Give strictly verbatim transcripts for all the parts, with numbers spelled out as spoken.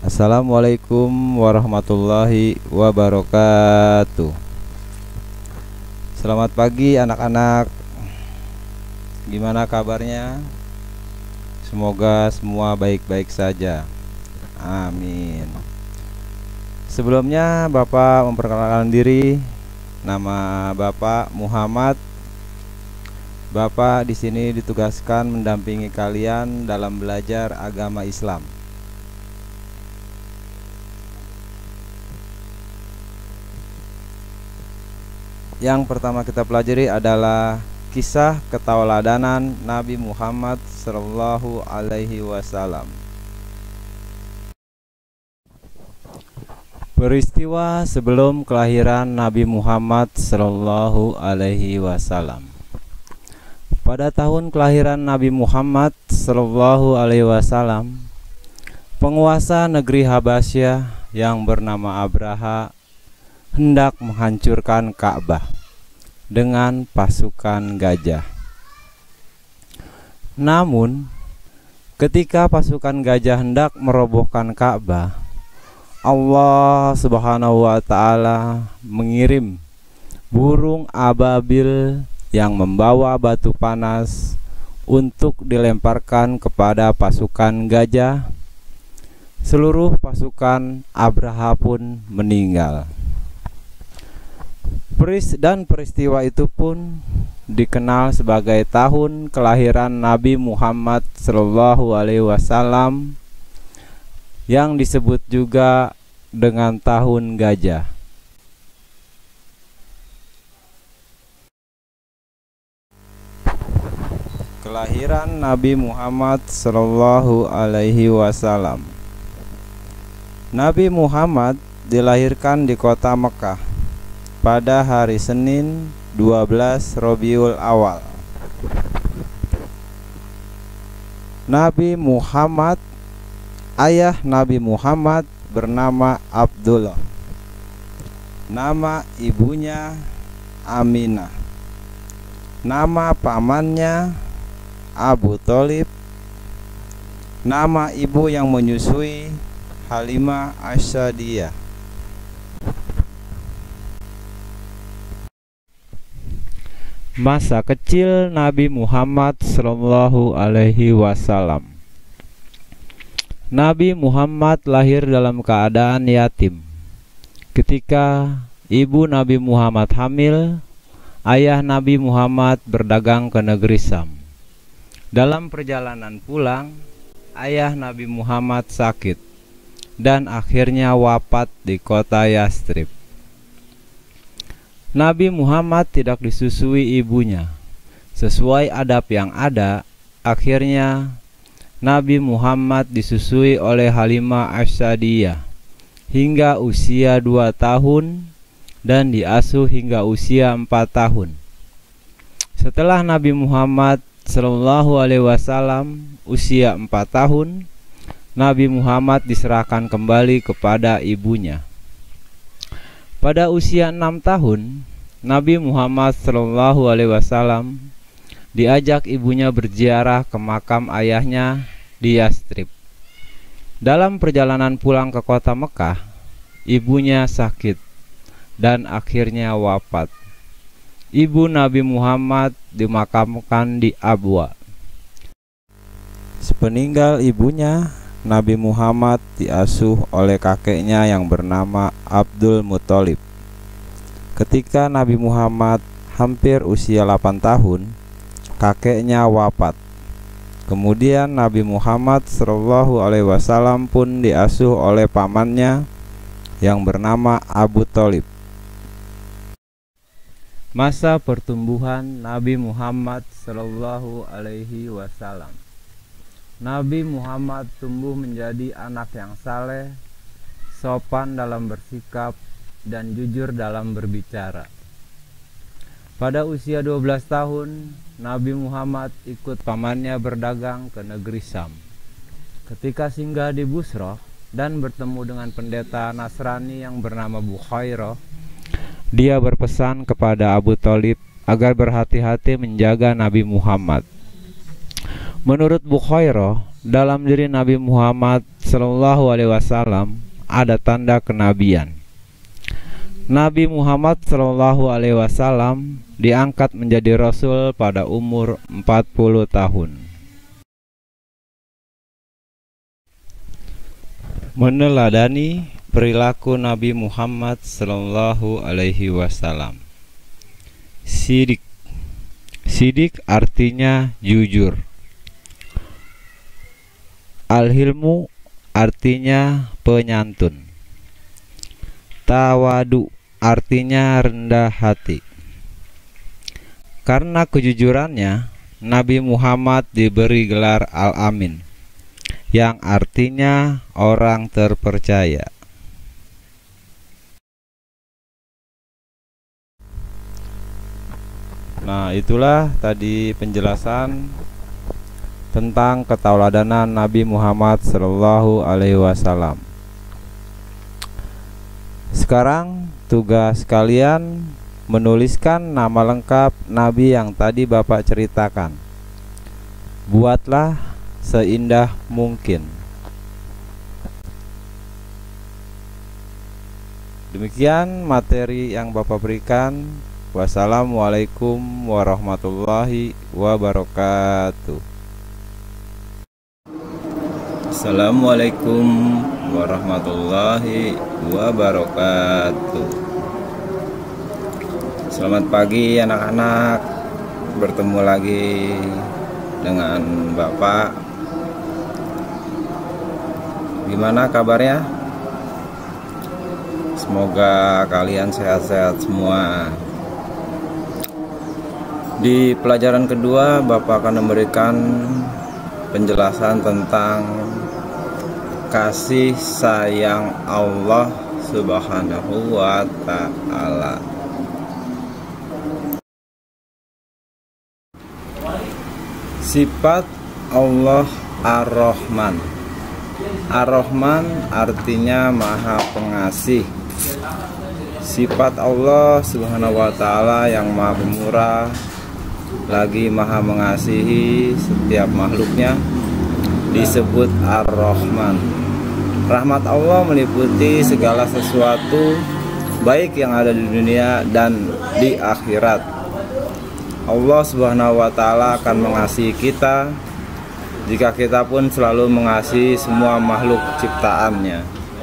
Assalamualaikum warahmatullahi wabarakatuh. Selamat pagi anak-anak. Gimana kabarnya? Semoga semua baik-baik saja. Amin. Sebelumnya Bapak memperkenalkan diri. Nama Bapak Muhammad. Bapak di sini ditugaskan mendampingi kalian dalam belajar agama Islam. Yang pertama kita pelajari adalah kisah ketauladanan Nabi Muhammad Shallallahu Alaihi Wasallam. Peristiwa sebelum kelahiran Nabi Muhammad Shallallahu Alaihi Wasallam. Pada tahun kelahiran Nabi Muhammad Shallallahu Alaihi Wasallam, penguasa negeri Habasyah yang bernama Abraha hendak menghancurkan Ka'bah dengan pasukan gajah. Namun, ketika pasukan gajah hendak merobohkan Ka'bah, Allah Subhanahu wa Ta'ala mengirim burung ababil yang membawa batu panas untuk dilemparkan kepada pasukan gajah. Seluruh pasukan Abraha pun meninggal. Peris dan peristiwa itu pun dikenal sebagai tahun kelahiran Nabi Muhammad Shallallahu Alaihi Wasallam, yang disebut juga dengan tahun gajah. Kelahiran Nabi Muhammad Shallallahu Alaihi Wasallam. Nabi Muhammad dilahirkan di kota Mekah pada hari Senin dua belas Rabiul Awal. Nabi Muhammad, ayah Nabi Muhammad bernama Abdullah. Nama ibunya Aminah. Nama pamannya Abu Thalib. Nama ibu yang menyusui Halimah As-Sa'diyah. Masa kecil Nabi Muhammad Shallallahu Alaihi Wasallam. Nabi Muhammad lahir dalam keadaan yatim. Ketika ibu Nabi Muhammad hamil, ayah Nabi Muhammad berdagang ke negeri Syam. Dalam perjalanan pulang, ayah Nabi Muhammad sakit dan akhirnya wafat di kota Yastrib. Nabi Muhammad tidak disusui ibunya. Sesuai adab yang ada, akhirnya Nabi Muhammad disusui oleh Halimah As-Sa'diyah hingga usia dua tahun dan diasuh hingga usia empat tahun. Setelah Nabi Muhammad Shallallahu Alaihi Wasallam usia empat tahun, Nabi Muhammad diserahkan kembali kepada ibunya. Pada usia enam tahun, Nabi Muhammad Shallallahu Alaihi Wasallam diajak ibunya berziarah ke makam ayahnya di Yastrib. Dalam perjalanan pulang ke kota Mekah, ibunya sakit dan akhirnya wafat. Ibu Nabi Muhammad dimakamkan di Abwa. Sepeninggal ibunya, Nabi Muhammad diasuh oleh kakeknya yang bernama Abdul Muthalib. Ketika Nabi Muhammad hampir usia delapan tahun, kakeknya wafat. Kemudian Nabi Muhammad Shallallahu Alaihi Wasallam pun diasuh oleh pamannya yang bernama Abu Thalib. Masa pertumbuhan Nabi Muhammad Shallallahu Alaihi Wasallam. Nabi Muhammad tumbuh menjadi anak yang saleh, sopan dalam bersikap, dan jujur dalam berbicara. Pada usia dua belas tahun, Nabi Muhammad ikut pamannya berdagang ke negeri Syam. Ketika singgah di Busrah dan bertemu dengan pendeta Nasrani yang bernama Bukhairah, dia berpesan kepada Abu Thalib agar berhati-hati menjaga Nabi Muhammad. Menurut Bukhairah, dalam diri Nabi Muhammad Shallallahu Alaihi Wasallam ada tanda kenabian. Nabi Muhammad Shallallahu Alaihi Wasallam diangkat menjadi Rasul pada umur empat puluh tahun. Meneladani perilaku Nabi Muhammad Shallallahu Alaihi Wasallam. Sidik. Sidik artinya jujur. Al-hilmu artinya penyantun. Tawadu artinya rendah hati. Karena kejujurannya, Nabi Muhammad diberi gelar Al-Amin, yang artinya orang terpercaya. Nah, itulah tadi penjelasan tentang ketauladanan Nabi Muhammad Shallallahu Alaihi Wasallam. Sekarang tugas kalian menuliskan nama lengkap Nabi yang tadi Bapak ceritakan. Buatlah seindah mungkin. Demikian materi yang Bapak berikan. Wassalamualaikum warahmatullahi wabarakatuh. Assalamualaikum warahmatullahi wabarakatuh. Selamat pagi anak-anak. Bertemu lagi dengan Bapak. Gimana kabarnya? Semoga kalian sehat-sehat semua. Di pelajaran kedua, Bapak akan memberikan penjelasan tentang kasih sayang Allah Subhanahu wa Ta'ala. Sifat Allah Ar-Rahman. Ar-Rahman artinya Maha Pengasih. Sifat Allah Subhanahu wa Ta'ala yang Maha Pemurah lagi Maha Mengasihi setiap makhluknya disebut Ar-Rahman. Rahmat Allah meliputi segala sesuatu, baik yang ada di dunia dan di akhirat. Allah Subhanahu wa Ta'ala akan mengasihi kita jika kita pun selalu mengasihi semua makhluk ciptaannya.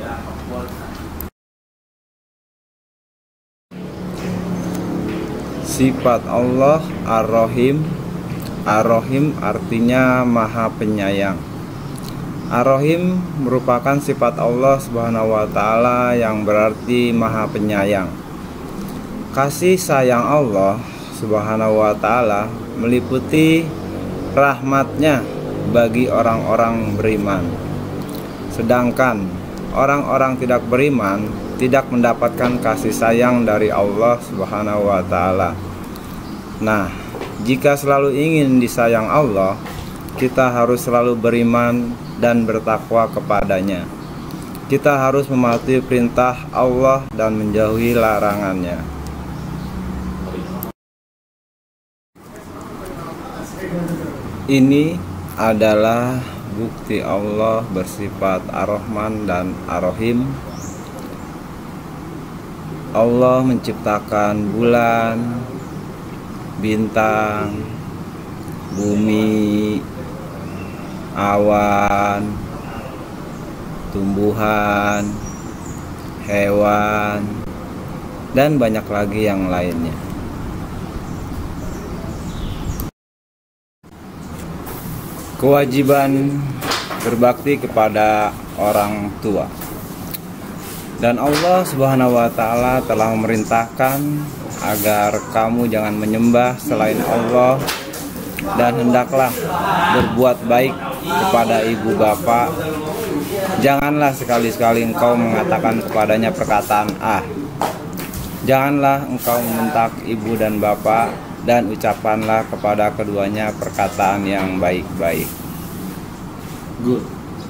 Sifat Allah Ar-Rahim. Ar-Rahim artinya Maha Penyayang. Ar-Rahim merupakan sifat Allah Subhanahu wa Ta'ala yang berarti Maha Penyayang. Kasih sayang Allah Subhanahu wa Ta'ala meliputi rahmatnya bagi orang-orang beriman. Sedangkan orang-orang tidak beriman tidak mendapatkan kasih sayang dari Allah Subhanahu wa Ta'ala. Nah, jika selalu ingin disayang Allah, kita harus selalu beriman dan bertakwa kepadanya. Kita harus mematuhi perintah Allah dan menjauhi larangannya. Ini adalah bukti Allah bersifat Ar-Rahman dan Ar-Rahim. Allah menciptakan bulan, bintang, bumi, awan, tumbuhan, hewan, dan banyak lagi yang lainnya. Kewajiban berbakti kepada orang tua. Dan Allah Subhanahu wa Ta'ala telah memerintahkan agar kamu jangan menyembah selain Allah, dan hendaklah berbuat baik kepada ibu bapak. Janganlah sekali-sekali engkau mengatakan kepadanya perkataan ah. Janganlah engkau membentak ibu dan bapak, dan ucapanlah kepada keduanya perkataan yang baik-baik. Good.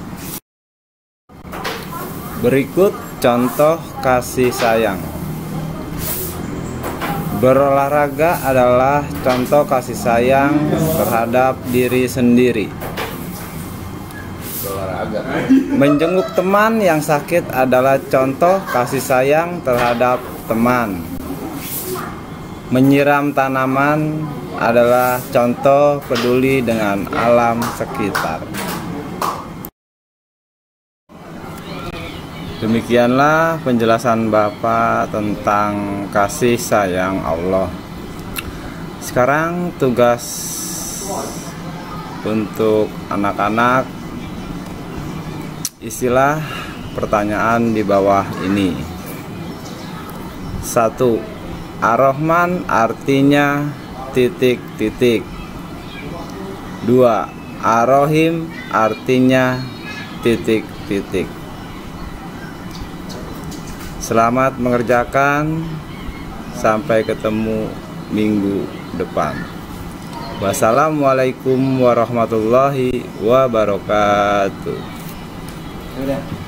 Berikut contoh kasih sayang. Berolahraga adalah contoh kasih sayang terhadap diri sendiri. Menjenguk teman yang sakit adalah contoh kasih sayang terhadap teman. Menyiram tanaman adalah contoh peduli dengan alam sekitar. Demikianlah penjelasan Bapak tentang kasih sayang Allah. Sekarang tugas untuk anak-anak, isilah pertanyaan di bawah ini. Satu, Ar-Rahman artinya titik-titik. Dua, Ar-Rahim artinya titik-titik. Selamat mengerjakan. Sampai ketemu minggu depan. Wassalamualaikum warahmatullahi wabarakatuh.